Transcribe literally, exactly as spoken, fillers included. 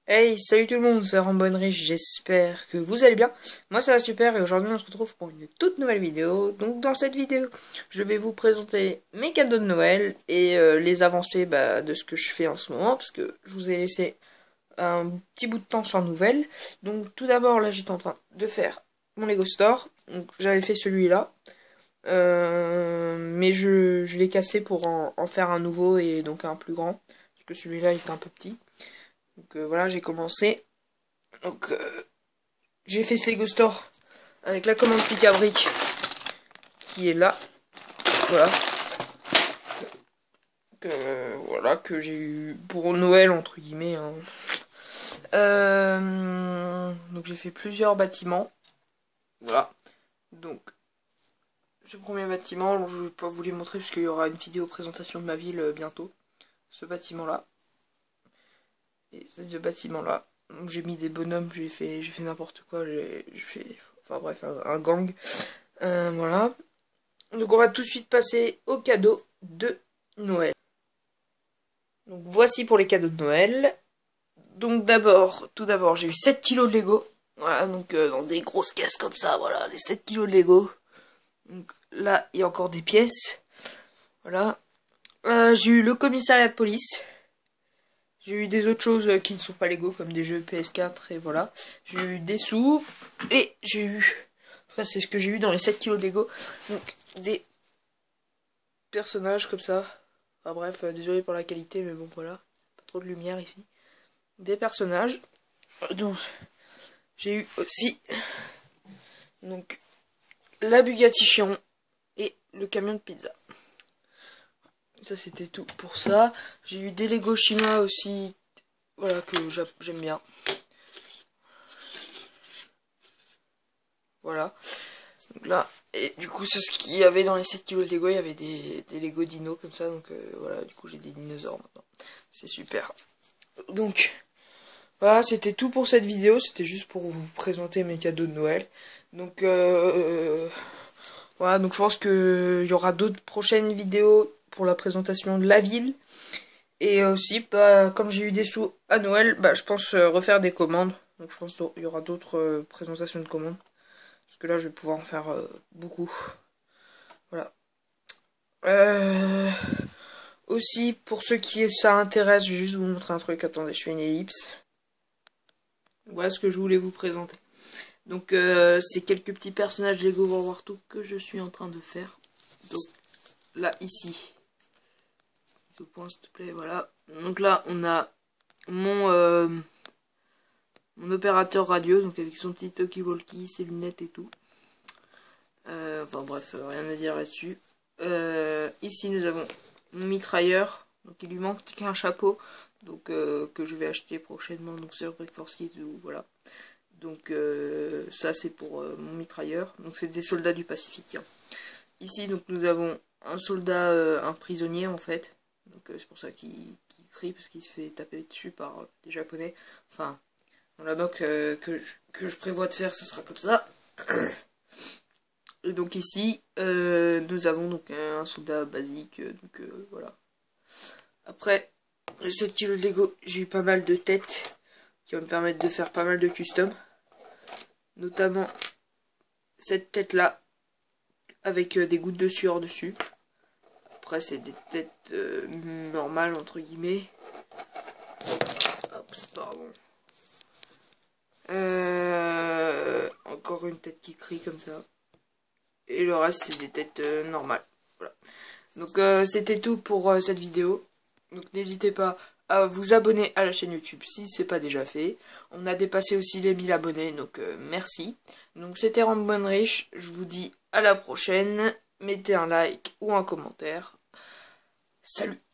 Hey, salut tout le monde, c'est Rambonnerie, j'espère que vous allez bien. Moi ça va super et aujourd'hui on se retrouve pour une toute nouvelle vidéo. Donc dans cette vidéo, je vais vous présenter mes cadeaux de Noël et euh, les avancées bah, de ce que je fais en ce moment, parce que je vous ai laissé un petit bout de temps sans nouvelles. Donc tout d'abord là j'étais en train de faire mon Lego Store, donc j'avais fait celui-là. Euh, mais je, je l'ai cassé pour en, en faire un nouveau et donc un plus grand, parce que celui-là il était un peu petit. Donc euh, voilà, j'ai commencé. Donc euh, j'ai fait ce Lego Store avec la commande pic à brique qui est là. Voilà. Que, euh, voilà, que j'ai eu pour Noël entre guillemets. Hein. Euh, donc j'ai fait plusieurs bâtiments. Voilà. Donc ce premier bâtiment, je vais pas vous les montrer parce qu'il y aura une vidéo présentation de ma ville euh, bientôt. Ce bâtiment là. Et ces deux bâtiments là. Donc j'ai mis des bonhommes, j'ai fait j'ai fait n'importe quoi, j'ai fait enfin bref un, un gang. Euh, voilà. Donc on va tout de suite passer aux cadeaux de Noël. Donc voici pour les cadeaux de Noël. Donc d'abord, tout d'abord, j'ai eu sept kilos de Lego. Voilà, donc euh, dans des grosses caisses comme ça, voilà, les sept kilos de Lego. Donc là, il y a encore des pièces. Voilà. Euh, j'ai eu le commissariat de police. J'ai eu des autres choses qui ne sont pas Lego, comme des jeux P S quatre, et voilà. J'ai eu des sous, et j'ai eu... Ça, c'est ce que j'ai eu dans les sept kilos de Lego. Donc, des personnages comme ça. Enfin bref, euh, désolé pour la qualité, mais bon, voilà. Pas trop de lumière ici. Des personnages. Donc, j'ai eu aussi... Donc, la Bugatti Chiron et le camion de pizza. Ça, c'était tout pour ça. J'ai eu des Lego Shima aussi... Voilà, que j'aime bien. Voilà. Donc là, et du coup, c'est ce qu'il y avait dans les sept kilos de Lego. Il y avait des, des Lego Dino comme ça. Donc euh, voilà, du coup, j'ai des dinosaures maintenant. C'est super. Donc, voilà, c'était tout pour cette vidéo. C'était juste pour vous présenter mes cadeaux de Noël. Donc, euh, voilà. Donc, je pense qu'il y aura d'autres prochaines vidéos pour la présentation de la ville. Et aussi, bah, comme j'ai eu des sous à Noël, bah, je pense euh, refaire des commandes. Donc, je pense qu'il y aura d'autres euh, présentations de commandes. Parce que là, je vais pouvoir en faire euh, beaucoup. Voilà. Euh... Aussi, pour ceux qui ça intéresse, je vais juste vous montrer un truc. Attendez, je fais une ellipse. Voilà ce que je voulais vous présenter. Donc, euh, c'est quelques petits personnages Lego World War deux que je suis en train de faire. Donc, là, ici. Au point, s'il te plaît, voilà. Donc là, on a mon, euh, mon opérateur radio, donc avec son petit talkie-walkie, ses lunettes et tout. Euh, enfin bref, rien à dire là-dessus. Euh, ici, nous avons mon mitrailleur. Donc il lui manque qu'un chapeau. Donc euh, que je vais acheter prochainement. Donc sur Brick Force Kids ou voilà. Donc euh, ça c'est pour euh, mon mitrailleur. Donc c'est des soldats du Pacifique. Hein. Ici donc nous avons un soldat, euh, un prisonnier en fait. Donc euh, c'est pour ça qu'il qu'il crie parce qu'il se fait taper dessus par euh, des japonais. Enfin dans la moque euh, que, je, que je prévois de faire, ce sera comme ça. Et donc ici, euh, nous avons donc un soldat basique, donc euh, voilà. Après, les sept kilos de Lego, j'ai eu pas mal de têtes qui vont me permettre de faire pas mal de custom. Notamment cette tête là, avec euh, des gouttes de sueur dessus. Après, c'est des têtes euh, normales, entre guillemets. Hop, pardon. Euh, encore une tête qui crie comme ça. Et le reste, c'est des têtes euh, normales. Voilà. Donc, euh, c'était tout pour euh, cette vidéo. Donc, n'hésitez pas à vous abonner à la chaîne YouTube si c'est pas déjà fait. On a dépassé aussi les mille abonnés, donc euh, merci. Donc, c'était Rambonnerie. Je vous dis à la prochaine. Mettez un like ou un commentaire. Salut!